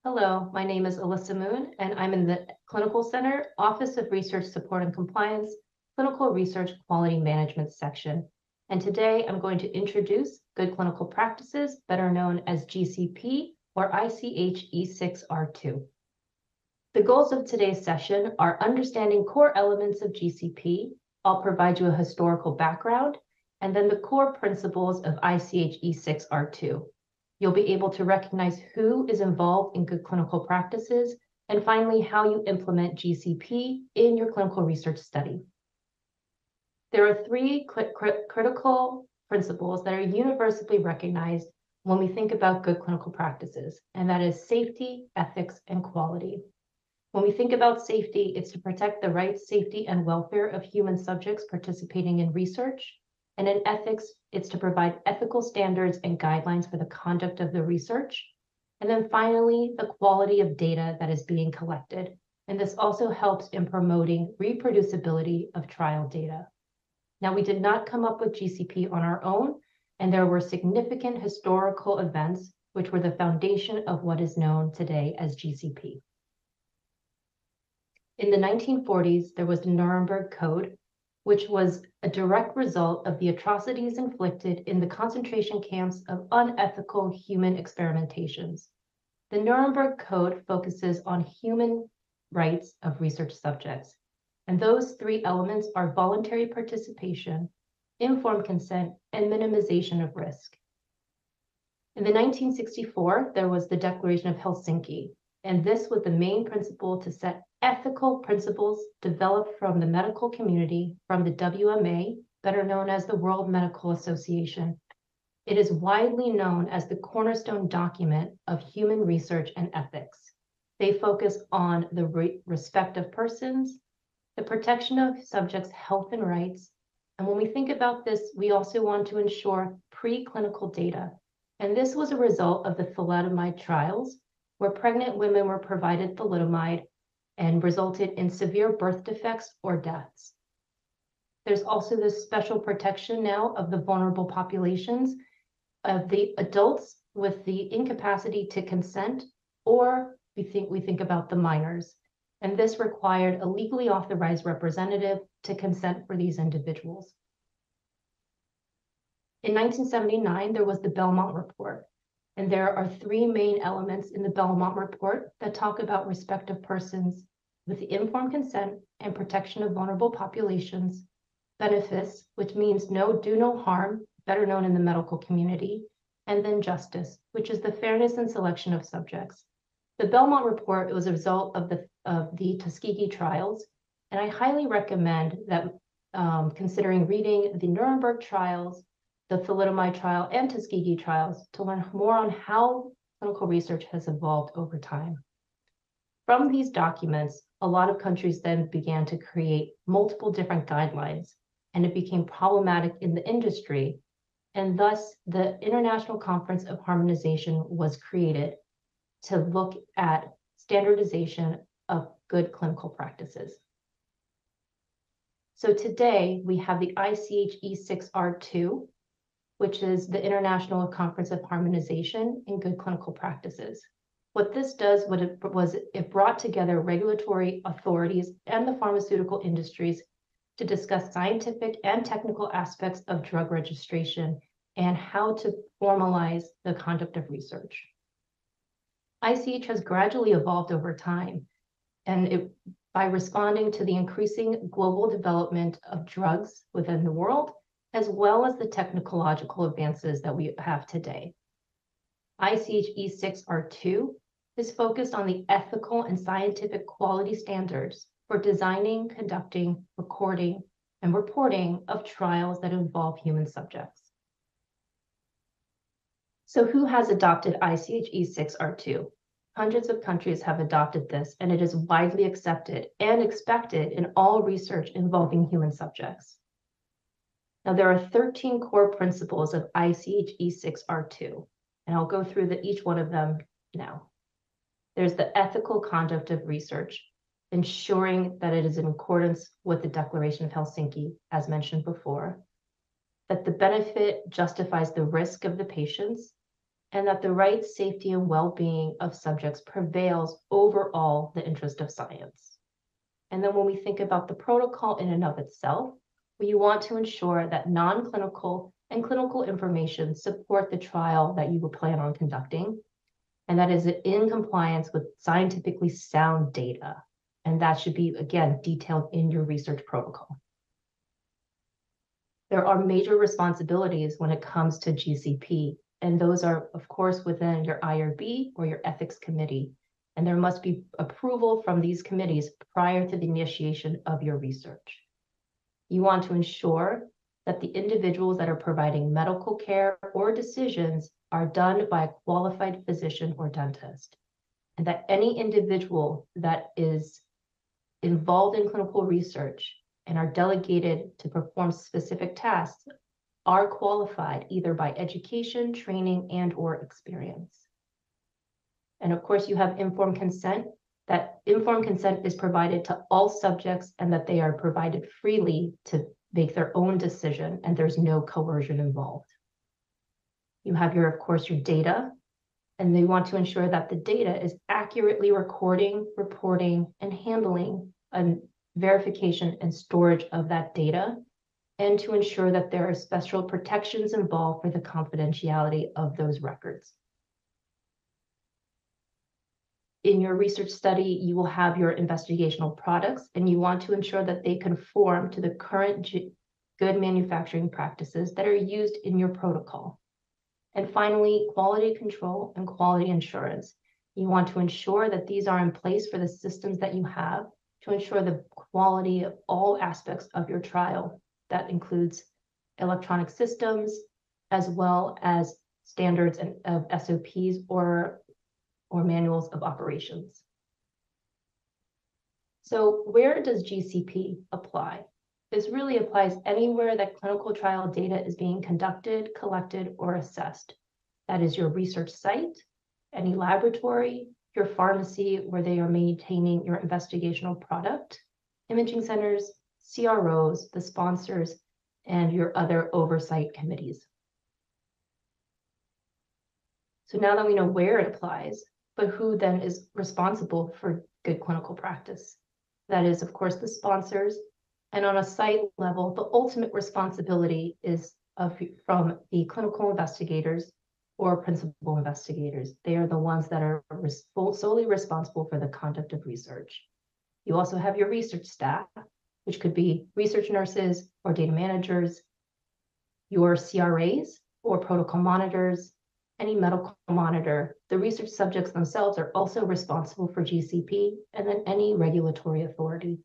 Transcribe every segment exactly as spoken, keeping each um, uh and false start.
Hello, my name is Alissa Mun, and I'm in the Clinical Center, Office of Research Support and Compliance, Clinical Research Quality Management section. And today I'm going to introduce good clinical practices, better known as G C P or I C H E six R two. The goals of today's session are understanding core elements of G C P. I'll provide you a historical background, and then the core principles of I C H E six R two. You'll be able to recognize who is involved in good clinical practices, and finally, how you implement G C P in your clinical research study. There are three critical principles that are universally recognized when we think about good clinical practices, and that is safety, ethics, and quality. When we think about safety, it's to protect the rights, safety, and welfare of human subjects participating in research. And in ethics, it's to provide ethical standards and guidelines for the conduct of the research. And then finally, the quality of data that is being collected. And this also helps in promoting reproducibility of trial data. Now, we did not come up with G C P on our own, and there were significant historical events which were the foundation of what is known today as G C P. In the nineteen forties, there was the Nuremberg Code, which was a direct result of the atrocities inflicted in the concentration camps of unethical human experimentations. The Nuremberg Code focuses on human rights of research subjects, and those three elements are voluntary participation, informed consent, and minimization of risk. In the nineteen sixty-four, there was the Declaration of Helsinki, and this was the main principle to set ethical principles developed from the medical community, from the W M A, better known as the World Medical Association. It is widely known as the cornerstone document of human research and ethics. They focus on the re- respect of persons, the protection of subjects' health and rights. And when we think about this, we also want to ensure preclinical data. And this was a result of the thalidomide trials, where pregnant women were provided thalidomide and resulted in severe birth defects or deaths. There's also this special protection now of the vulnerable populations, of the adults with the incapacity to consent, or we think we think about the minors. And this required a legally authorized representative to consent for these individuals. In nineteen seventy-nine, there was the Belmont Report. And there are three main elements in the Belmont Report that talk about respect of persons with the informed consent and protection of vulnerable populations, benefits, which means no do no harm, better known in the medical community, and then justice, which is the fairness and selection of subjects. The Belmont Report was a result of the, of the Tuskegee trials, and I highly recommend that um, considering reading the Nuremberg trials, the thalidomide trial, and Tuskegee trials to learn more on how clinical research has evolved over time. From these documents, a lot of countries then began to create multiple different guidelines, and it became problematic in the industry, and thus the International Conference of Harmonization was created to look at standardization of good clinical practices. So today we have the I C H E six R two, which is the International Conference of Harmonization in Good Clinical Practices. What this does what it was it brought together regulatory authorities and the pharmaceutical industries to discuss scientific and technical aspects of drug registration and how to formalize the conduct of research. I C H has gradually evolved over time, and it, by responding to the increasing global development of drugs within the world, as well as the technological advances that we have today. I C H E six R two is focused on the ethical and scientific quality standards for designing, conducting, recording, and reporting of trials that involve human subjects. So who has adopted I C H E six R two? Hundreds of countries have adopted this, and it is widely accepted and expected in all research involving human subjects. Now, there are thirteen core principles of I C H E six R two, and I'll go through the, each one of them now. There's the ethical conduct of research, ensuring that it is in accordance with the Declaration of Helsinki, as mentioned before, that the benefit justifies the risk of the patients, and that the rights, safety, and well-being of subjects prevails over all the interest of science. And then when we think about the protocol in and of itself, we want to ensure that non-clinical and clinical information support the trial that you will plan on conducting, and that is in compliance with scientifically sound data. And that should be, again, detailed in your research protocol. There are major responsibilities when it comes to G C P, and those are, of course, within your I R B or your ethics committee. And there must be approval from these committees prior to the initiation of your research. You want to ensure that the individuals that are providing medical care or decisions are done by a qualified physician or dentist, and that any individual that is involved in clinical research and are delegated to perform specific tasks are qualified either by education, training, and or experience. And of course, you have informed consent. That informed consent is provided to all subjects and that they are provided freely to make their own decision, and there's no coercion involved. You have your, of course, your data, and they want to ensure that the data is accurately recording, reporting, and handling a verification and storage of that data, and to ensure that there are special protections involved for the confidentiality of those records. In your research study, you will have your investigational products, and you want to ensure that they conform to the current good manufacturing practices that are used in your protocol. And finally, quality control and quality assurance. You want to ensure that these are in place for the systems that you have to ensure the quality of all aspects of your trial. That includes electronic systems, as well as standards and of S O Ps or or manuals of operations. So where does G C P apply? This really applies anywhere that clinical trial data is being conducted, collected, or assessed. That is your research site, any laboratory, your pharmacy where they are maintaining your investigational product, imaging centers, C R Os, the sponsors, and your other oversight committees. So now that we know where it applies, but who then is responsible for good clinical practice? That is, of course, the sponsors. And on a site level, the ultimate responsibility is of, from the clinical investigators or principal investigators. They are the ones that are res- solely responsible for the conduct of research. You also have your research staff, which could be research nurses or data managers, your C R As or protocol monitors, any medical monitor. The research subjects themselves are also responsible for G C P, and then any regulatory authority.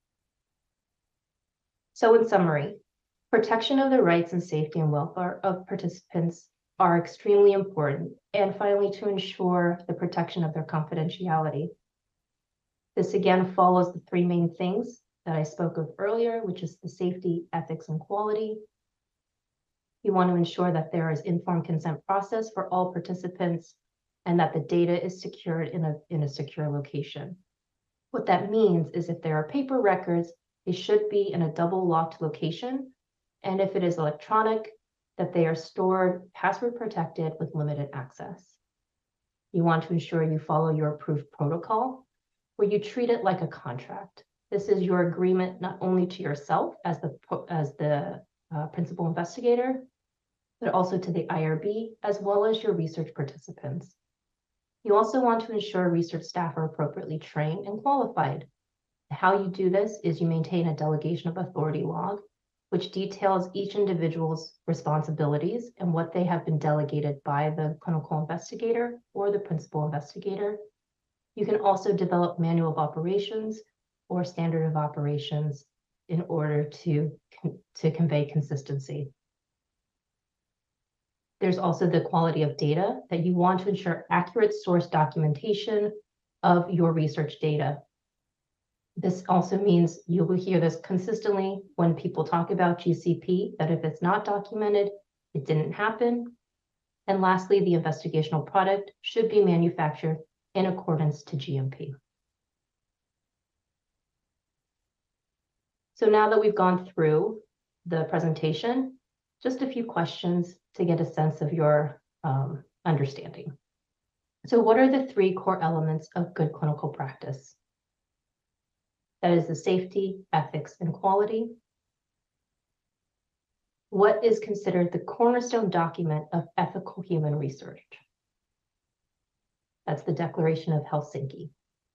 So in summary, protection of the rights and safety and welfare of participants are extremely important, and finally, to ensure the protection of their confidentiality. This again follows the three main things that I spoke of earlier, which is the safety, ethics, and quality. You want to ensure that there is informed consent process for all participants and that the data is secured in a, in a secure location. What that means is if there are paper records, they should be in a double locked location. And if it is electronic, that they are stored password protected with limited access. You want to ensure you follow your approved protocol where you treat it like a contract. This is your agreement not only to yourself as the, as the uh, principal investigator, but also to the I R B, as well as your research participants. You also want to ensure research staff are appropriately trained and qualified. How you do this is you maintain a delegation of authority log, which details each individual's responsibilities and what they have been delegated by the clinical investigator or the principal investigator. You can also develop manual of operations or standard of operations in order to, to convey consistency. There's also the quality of data that you want to ensure accurate source documentation of your research data. This also means you will hear this consistently when people talk about G C P, that if it's not documented, it didn't happen. And lastly, the investigational product should be manufactured in accordance to G M P. So now that we've gone through the presentation, just a few questions to get a sense of your, um, understanding. So what are the three core elements of good clinical practice? That is the safety, ethics, and quality. What is considered the cornerstone document of ethical human research? That's the Declaration of Helsinki.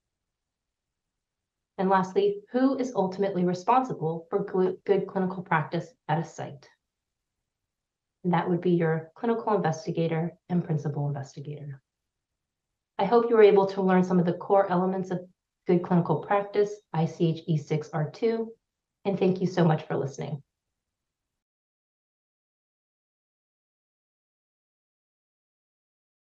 And lastly, who is ultimately responsible for good clinical practice at a site? And that would be your clinical investigator and principal investigator. I hope you were able to learn some of the core elements of good clinical practice, I C H E six R two, and thank you so much for listening.